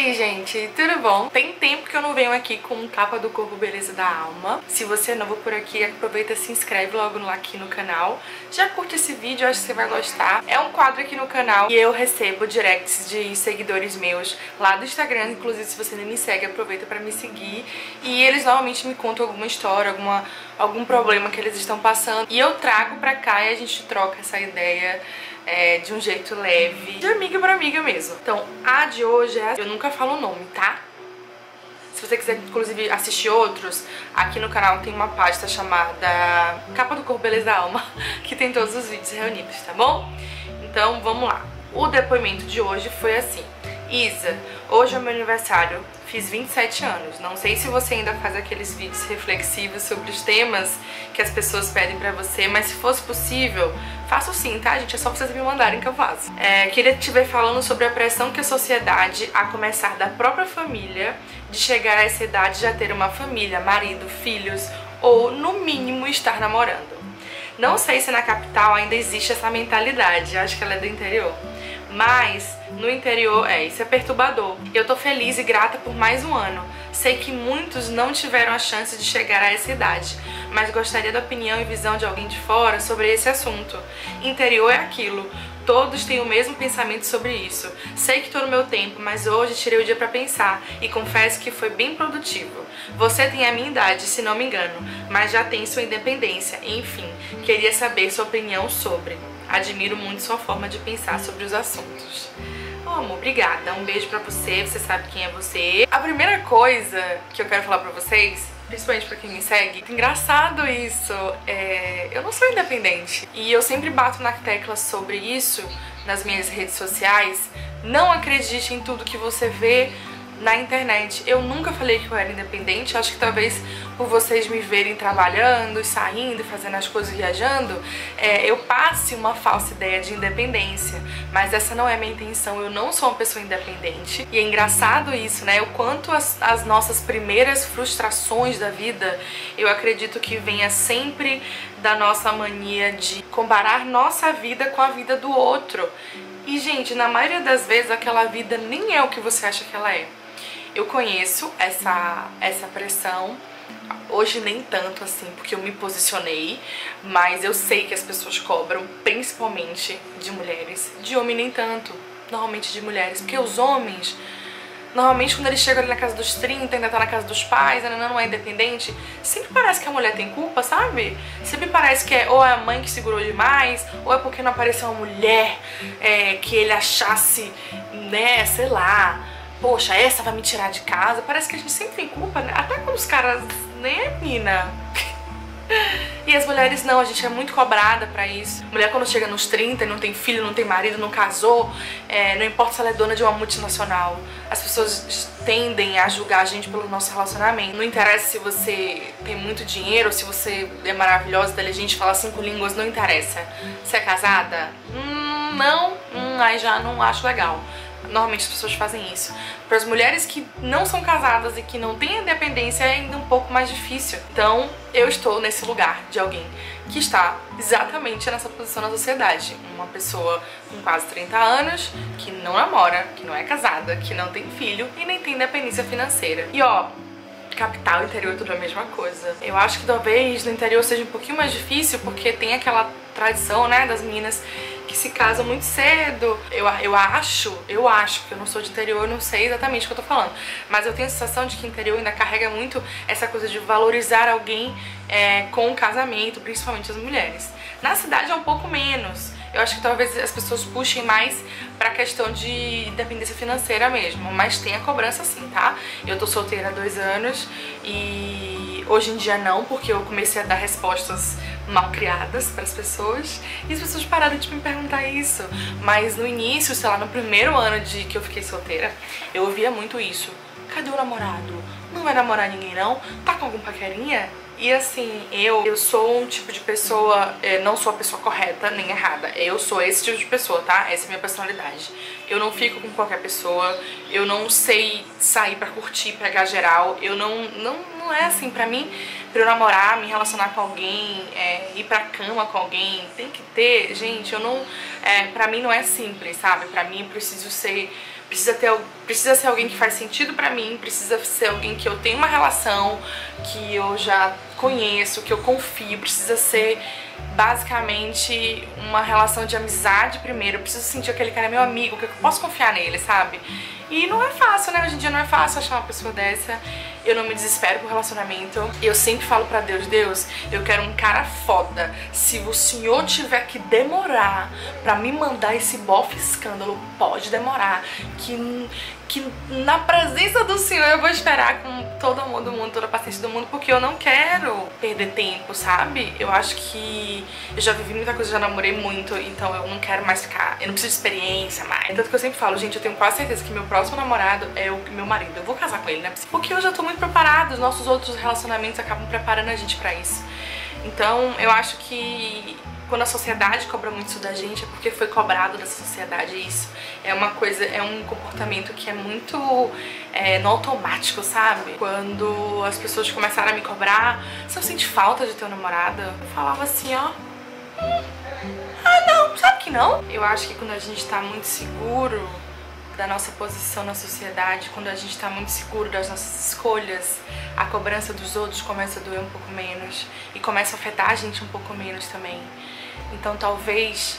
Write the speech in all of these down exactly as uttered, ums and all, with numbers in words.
aí, gente, tudo bom? Tem tempo que eu não venho aqui com capa do corpo, beleza da alma. Se você é novo por aqui, aproveita e se inscreve logo aqui no canal. Já curte esse vídeo, acho que você vai gostar. É um quadro aqui no canal e eu recebo directs de seguidores meus lá do Instagram. Inclusive, se você nem me segue, aproveita pra me seguir. E eles normalmente me contam alguma história, alguma, algum problema que eles estão passando. E eu trago pra cá e a gente troca essa ideia É, de um jeito leve, de amiga pra amiga mesmo. Então, a de hoje é... Eu nunca falo o nome, tá? Se você quiser, inclusive, assistir outros, aqui no canal tem uma pasta chamada Capa do Corpo, Beleza da Alma, que tem todos os vídeos reunidos, tá bom? Então, vamos lá. O depoimento de hoje foi assim: Isa, hoje é meu aniversário, fiz vinte e sete anos. Não sei se você ainda faz aqueles vídeos reflexivos sobre os temas que as pessoas pedem pra você, mas se fosse possível, faço sim, tá, gente? É só vocês me mandarem que eu faço. É, queria te ver falando sobre a pressão que a sociedade, a começar da própria família, de chegar a essa idade já ter uma família, marido, filhos, ou no mínimo estar namorando. Não sei se na capital ainda existe essa mentalidade, acho que ela é do interior. Mas no interior, é, isso é perturbador. Eu tô feliz e grata por mais um ano. Sei que muitos não tiveram a chance de chegar a essa idade, mas gostaria da opinião e visão de alguém de fora sobre esse assunto. Interior é aquilo, todos têm o mesmo pensamento sobre isso. Sei que tô no meu tempo, mas hoje tirei o dia pra pensar e confesso que foi bem produtivo. Você tem a minha idade, se não me engano, mas já tem sua independência. Enfim, queria saber sua opinião sobre. Admiro muito sua forma de pensar sobre os assuntos. Oh, amor, obrigada. Um beijo pra você, você sabe quem é você. A primeira coisa que eu quero falar pra vocês, principalmente pra quem me segue, engraçado isso, é... eu não sou independente. E eu sempre bato na tecla sobre isso nas minhas redes sociais. Não acredite em tudo que você vê na internet. Eu nunca falei que eu era independente. Acho que talvez por vocês me verem trabalhando, saindo, fazendo as coisas, viajando, é, eu passe uma falsa ideia de independência, mas essa não é a minha intenção. Eu não sou uma pessoa independente. E é engraçado isso, né? O quanto as, as nossas primeiras frustrações da vida, eu acredito que venha sempre da nossa mania de comparar nossa vida com a vida do outro. E, gente, na maioria das vezes aquela vida nem é o que você acha que ela é. Eu conheço essa, essa pressão, hoje nem tanto assim, porque eu me posicionei, mas eu sei que as pessoas cobram, principalmente de mulheres, de homem nem tanto, normalmente de mulheres, porque os homens, normalmente quando eles chegam ali na casa dos trinta, ainda tá na casa dos pais, ainda não é independente, sempre parece que a mulher tem culpa, sabe? Sempre parece que é ou é a mãe que segurou demais, ou é porque não apareceu uma mulher é, que ele achasse, né, sei lá, poxa, essa vai me tirar de casa. Parece que a gente sempre tem culpa, né? Até quando os caras, né, mina? E as mulheres não, a gente é muito cobrada pra isso. Mulher quando chega nos trinta e não tem filho, não tem marido, não casou, é, não importa se ela é dona de uma multinacional, as pessoas tendem a julgar a gente pelo nosso relacionamento. Não interessa se você tem muito dinheiro, se você é maravilhosa, inteligente, fala cinco línguas, não interessa. Você é casada? Hum, não, hum, aí já não acho legal. Normalmente as pessoas fazem isso. Para as mulheres que não são casadas e que não têm independência é ainda um pouco mais difícil. Então eu estou nesse lugar de alguém que está exatamente nessa posição na sociedade. Uma pessoa com quase trinta anos, que não namora, que não é casada, que não tem filho e nem tem independência financeira. E ó, capital e interior é tudo a mesma coisa. Eu acho que talvez no interior seja um pouquinho mais difícil porque tem aquela tradição, né, das meninas que se casam muito cedo. Eu, eu acho, eu acho, porque eu não sou de interior, eu não sei exatamente o que eu tô falando, mas eu tenho a sensação de que interior ainda carrega muito essa coisa de valorizar alguém é, com o casamento, principalmente as mulheres. Na cidade é um pouco menos. Eu acho que talvez as pessoas puxem mais pra questão de independência financeira mesmo, mas tem a cobrança sim, tá? Eu tô solteira há dois anos e hoje em dia não, porque eu comecei a dar respostas mal criadas para as pessoas e as pessoas pararam de me perguntar isso. Mas no início, sei lá, no primeiro ano de que eu fiquei solteira, eu ouvia muito isso. Cadê o namorado? Não vai namorar ninguém não? Tá com algum paquerinha? E assim, eu, eu sou um tipo de pessoa, é, não sou a pessoa correta nem errada. Eu sou esse tipo de pessoa, tá? Essa é a minha personalidade. Eu não fico com qualquer pessoa, eu não sei sair pra curtir, pegar geral. Eu não, não, não é assim, pra mim, pra eu namorar, me relacionar com alguém, é, ir pra cama com alguém, tem que ter, gente, eu não, é, pra mim não é simples, sabe? Pra mim eu preciso ser... Precisa, ter, precisa ser alguém que faz sentido pra mim, precisa ser alguém que eu tenho uma relação, que eu já conheço, que eu confio, precisa ser basicamente uma relação de amizade primeiro. Eu preciso sentir aquele cara é meu amigo, que eu posso confiar nele, sabe? E não é fácil, né? Hoje em dia não é fácil achar uma pessoa dessa. Eu não me desespero por relacionamento. Eu sempre falo pra Deus, Deus, eu quero um cara foda. Se o Senhor tiver que demorar pra me mandar esse bofe escândalo, pode demorar. Que, que na presença do Senhor eu vou esperar com todo o mundo, mundo, toda a paciência do mundo, porque eu não quero perder tempo, sabe? Eu acho que eu já vivi muita coisa, já namorei muito, então eu não quero mais ficar, eu não preciso de experiência mais. Tanto que eu sempre falo, gente, eu tenho quase certeza que meu próximo namorado é o meu marido. Eu vou casar com ele, né? Porque eu já tô muito preparada, os nossos outros relacionamentos acabam preparando a gente pra isso. Então eu acho que quando a sociedade cobra muito isso da gente é porque foi cobrado dessa sociedade isso. É uma coisa, é um comportamento que é muito é, no automático, sabe? Quando as pessoas começaram a me cobrar, se eu senti falta de ter um namorado, eu falava assim, ó, hum, ah não, sabe que não? Eu acho que quando a gente tá muito seguro da nossa posição na sociedade, quando a gente tá muito seguro das nossas escolhas, a cobrança dos outros começa a doer um pouco menos e começa a afetar a gente um pouco menos também. Então talvez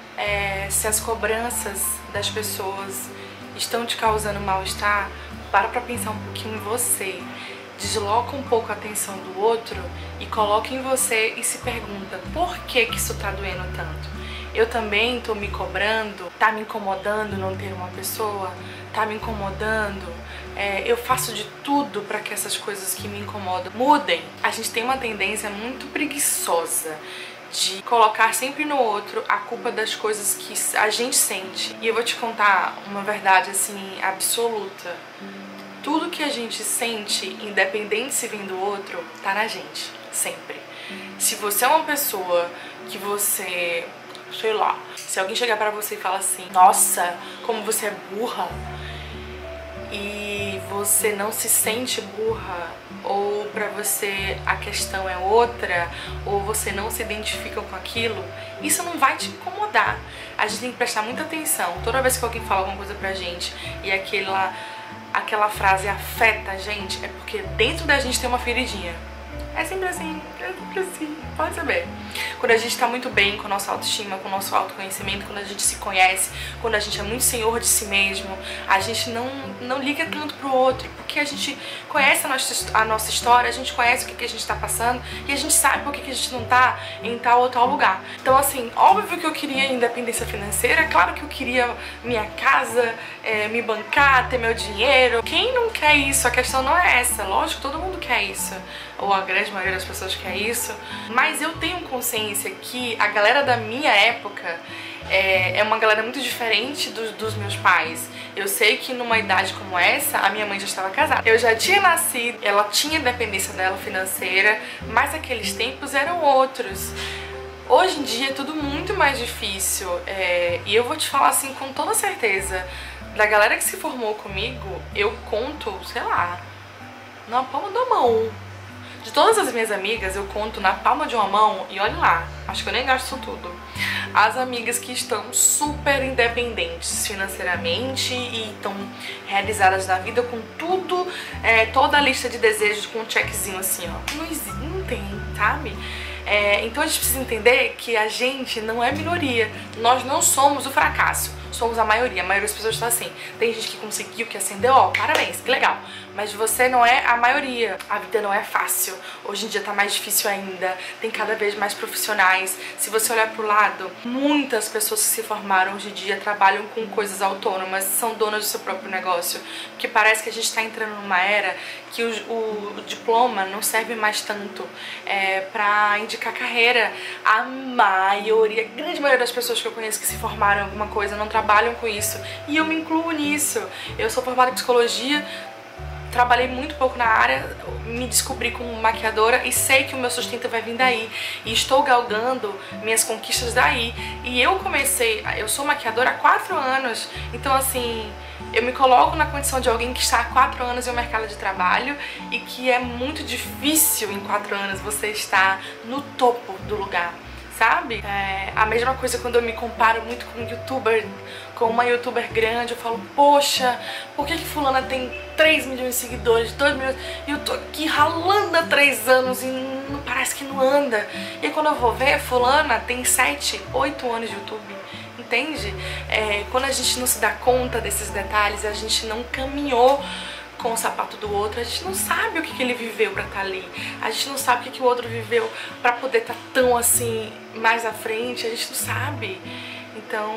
é, se as cobranças das pessoas estão te causando mal-estar, para pra pensar um pouquinho em você, desloca um pouco a atenção do outro e coloca em você e se pergunta, por que que isso tá doendo tanto? Eu também tô me cobrando, tá me incomodando não ter uma pessoa, tá me incomodando, é, eu faço de tudo para que essas coisas que me incomodam mudem. A gente tem uma tendência muito preguiçosa de colocar sempre no outro a culpa das coisas que a gente sente. E eu vou te contar uma verdade assim absoluta. Tudo que a gente sente, independente se vem do outro, tá na gente, sempre. Se você é uma pessoa que você, sei lá, se alguém chegar pra você e falar assim, nossa, como você é burra, e você não se sente burra, ou pra você a questão é outra, ou você não se identifica com aquilo, isso não vai te incomodar. A gente tem que prestar muita atenção. Toda vez que alguém fala alguma coisa pra gente e aquela, aquela frase afeta a gente, é porque dentro da gente tem uma feridinha. É sempre assim, é sempre assim, pode saber. Quando a gente tá muito bem com a nossa autoestima, com o nosso autoconhecimento, quando a gente se conhece, quando a gente é muito senhor de si mesmo, a gente não, não liga tanto pro outro, porque a gente conhece a nossa, a nossa história, a gente conhece o que, que a gente tá passando e a gente sabe por que, que a gente não tá em tal ou tal lugar. Então assim, óbvio que eu queria independência financeira, claro que eu queria minha casa, é, me bancar, ter meu dinheiro. Quem não quer isso? A questão não é essa, lógico, todo mundo quer isso, ou a grande maioria das pessoas quer isso, mas eu tenho consciência que a galera da minha época é, é uma galera muito diferente do, dos meus pais. Eu sei que numa idade como essa, a minha mãe já estava casada, eu já tinha nascido, ela tinha dependência dela financeira, mas aqueles tempos eram outros. Hoje em dia é tudo muito mais difícil, é, e eu vou te falar assim com toda certeza, da galera que se formou comigo, eu conto, sei lá, na palma da mão. De todas as minhas amigas, eu conto na palma de uma mão, e olha lá, acho que eu nem gasto isso tudo, as amigas que estão super independentes financeiramente e estão realizadas na vida com tudo, é, toda a lista de desejos com um checkzinho assim, ó. Não, existe, não tem, sabe? É, então a gente precisa entender que a gente não é minoria, nós não somos o fracasso, somos a maioria. A maioria das pessoas está assim, tem gente que conseguiu, que ascendeu, ó, parabéns, que legal, mas você não é a maioria. A vida não é fácil, hoje em dia tá mais difícil ainda, tem cada vez mais profissionais. Se você olhar pro lado, muitas pessoas que se formaram hoje em dia trabalham com coisas autônomas, são donas do seu próprio negócio, porque parece que a gente tá entrando numa era que o, o, o diploma não serve mais tanto é, pra indicar carreira. A maioria, a grande maioria das pessoas que eu conheço que se formaram em alguma coisa não trabalham com isso, e eu me incluo nisso. Eu sou formada em psicologia, trabalhei muito pouco na área, me descobri como maquiadora e sei que o meu sustento vai vir daí, e estou galgando minhas conquistas daí. E eu comecei, eu sou maquiadora há quatro anos, então assim, eu me coloco na condição de alguém que está há quatro anos em um mercado de trabalho e que é muito difícil em quatro anos você estar no topo do lugar, sabe? É a mesma coisa quando eu me comparo muito com youtuber, com com uma youtuber grande, eu falo, poxa, por que que fulana tem três milhões de seguidores, dois milhões, e eu tô aqui ralando há três anos e não, parece que não anda. E aí quando eu vou ver, fulana tem sete, oito anos de YouTube, entende? É, quando a gente não se dá conta desses detalhes, a gente não caminhou com o sapato do outro, a gente não sabe o que, que ele viveu pra estar ali, a gente não sabe o que, que o outro viveu pra poder estar tão assim, mais à frente, a gente não sabe. Então,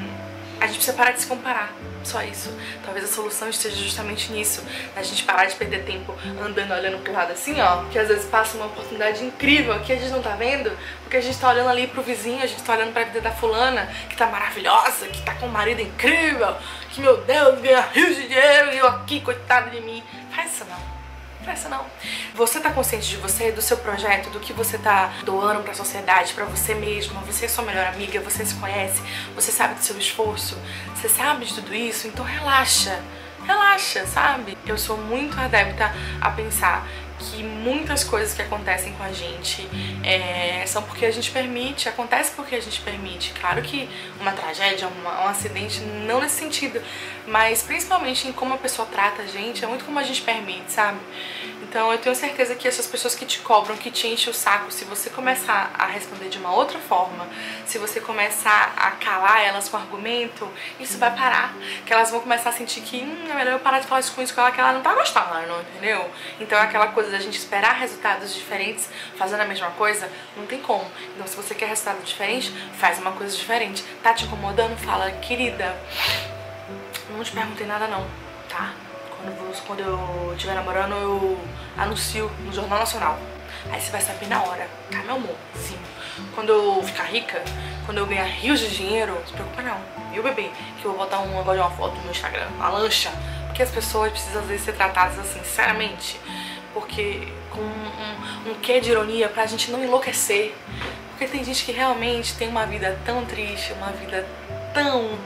a gente precisa parar de se comparar, só isso. Talvez a solução esteja justamente nisso, a gente parar de perder tempo andando, olhando pro lado assim, ó, que às vezes passa uma oportunidade incrível que a gente não tá vendo, porque a gente tá olhando ali pro vizinho, a gente tá olhando pra vida da fulana, que tá maravilhosa, que tá com um marido incrível, que, meu Deus, ganha rios de dinheiro e eu aqui, coitada de mim. Faz isso não. Faz isso não. Você tá consciente de você, do seu projeto, do que você tá doando pra sociedade, pra você mesma, você é sua melhor amiga, você se conhece, você sabe do seu esforço, você sabe de tudo isso, então relaxa. Relaxa, sabe? Eu sou muito adepta a pensar que muitas coisas que acontecem com a gente é, são porque a gente permite, acontece porque a gente permite. Claro que uma tragédia, uma, um acidente, não nesse sentido, mas principalmente em como a pessoa trata a gente, é muito como a gente permite, sabe? Então eu tenho certeza que essas pessoas que te cobram, que te enchem o saco, se você começar a responder de uma outra forma, se você começar a calar elas com argumento, isso vai parar, que elas vão começar a sentir que hum, é melhor eu parar de falar isso com isso com ela, que ela não tá gostando, não, entendeu? Então é aquela coisa da gente esperar resultados diferentes fazendo a mesma coisa, não tem como. Então se você quer resultado diferente, faz uma coisa diferente. Tá te incomodando? Fala, querida, não te perguntei nada não, tá? Quando, quando eu estiver namorando, eu anuncio no Jornal Nacional. Aí você vai saber na hora, tá, meu amor? Sim. Quando eu ficar rica, quando eu ganhar rios de dinheiro, não se preocupa não, viu, bebê? Que eu vou botar um negócio de uma foto no Instagram, uma lancha. Porque as pessoas precisam às vezes ser tratadas assim, sinceramente. Porque com um, um, um quê de ironia pra gente não enlouquecer. Porque tem gente que realmente tem uma vida tão triste, uma vida tão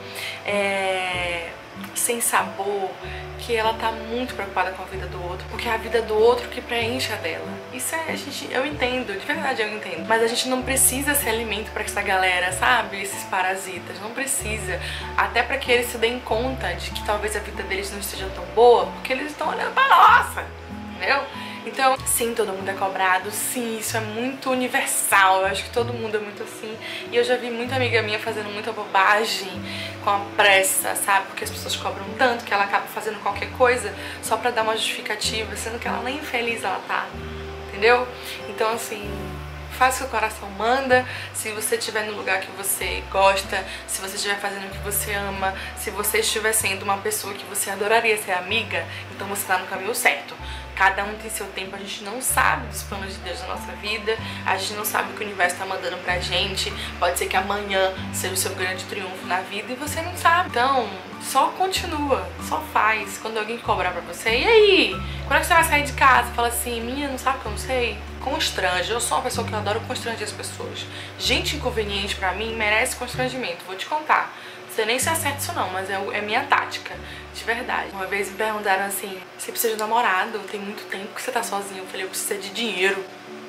é, sem sabor, que ela tá muito preocupada com a vida do outro, porque é a vida do outro que preenche a dela. Isso é, a gente, eu entendo, de verdade eu entendo. Mas a gente não precisa ser alimento pra essa galera, sabe? Esses parasitas, não precisa. Até pra que eles se deem conta de que talvez a vida deles não esteja tão boa, porque eles estão olhando pra nossa, entendeu? Então, sim, todo mundo é cobrado, sim, isso é muito universal, eu acho que todo mundo é muito assim. E eu já vi muita amiga minha fazendo muita bobagem com a pressa, sabe? Porque as pessoas cobram tanto que ela acaba fazendo qualquer coisa só pra dar uma justificativa, sendo que ela nem feliz ela tá, entendeu? Então, assim, faz o que o coração manda. Se você estiver no lugar que você gosta, se você estiver fazendo o que você ama, se você estiver sendo uma pessoa que você adoraria ser amiga, então você tá no caminho certo. Cada um tem seu tempo, a gente não sabe dos planos de Deus na nossa vida, a gente não sabe o que o universo tá mandando pra gente, pode ser que amanhã seja o seu grande triunfo na vida e você não sabe. Então, só continua, só faz. Quando alguém cobrar pra você, e aí? Quando é que você vai sair de casa? Fala assim, minha, não sabe que eu não sei? Constrange, eu sou uma pessoa que eu adoro constranger as pessoas. Gente inconveniente pra mim merece constrangimento, vou te contar. Não sei nem se acerta isso não, mas é, é minha tática, de verdade. Uma vez me perguntaram assim, você precisa de um namorado, tem muito tempo que você tá sozinho. Eu falei, eu preciso de dinheiro.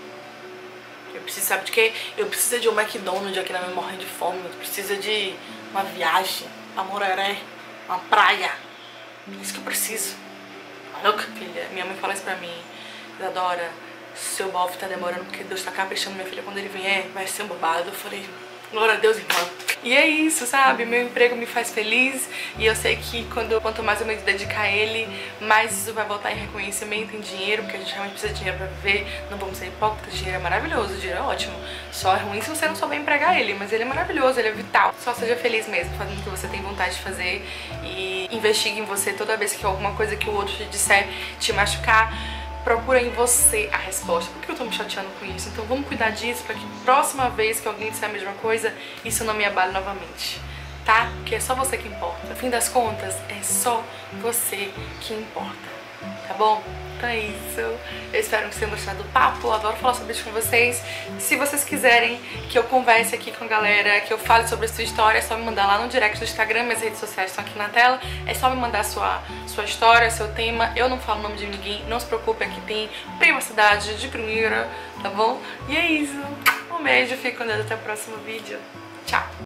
Eu preciso, sabe de quê? Eu preciso de um McDonald's aqui na minha morrendo de fome. Eu preciso de uma viagem pra Moreré, uma praia. É isso que eu preciso. Maluca, filha. Minha mãe fala isso pra mim. Isadora, seu bofe tá demorando porque Deus tá caprichando, minha filha. Quando ele vier, vai ser um babado. Eu falei, glória a Deus, irmã. E é isso, sabe? Meu emprego me faz feliz e eu sei que quando, quanto mais eu me dedicar a ele, mais isso vai voltar em reconhecimento, em dinheiro, porque a gente realmente precisa de dinheiro pra viver. Não vamos ser hipócritas, dinheiro é maravilhoso, dinheiro é ótimo. Só é ruim se você não souber empregar ele, mas ele é maravilhoso, ele é vital. Só seja feliz mesmo, fazendo o que você tem vontade de fazer e investigue em você toda vez que alguma coisa que o outro te disser te machucar. Procura em você a resposta. Por que eu tô me chateando com isso? Então vamos cuidar disso pra que próxima vez que alguém disser a mesma coisa, isso não me abale novamente, tá? Porque é só você que importa. No fim das contas, é só você que importa, tá bom? Então é isso. Eu espero que vocês tenham gostado do papo. Eu adoro falar sobre isso com vocês. Se vocês quiserem que eu converse aqui com a galera, que eu fale sobre a sua história, é só me mandar lá no direct do Instagram. Minhas redes sociais estão aqui na tela. É só me mandar sua, sua história, seu tema. Eu não falo o nome de ninguém. Não se preocupe, aqui tem privacidade de primeira, tá bom? E é isso. Um beijo, fique com Deus, até o próximo vídeo. Tchau!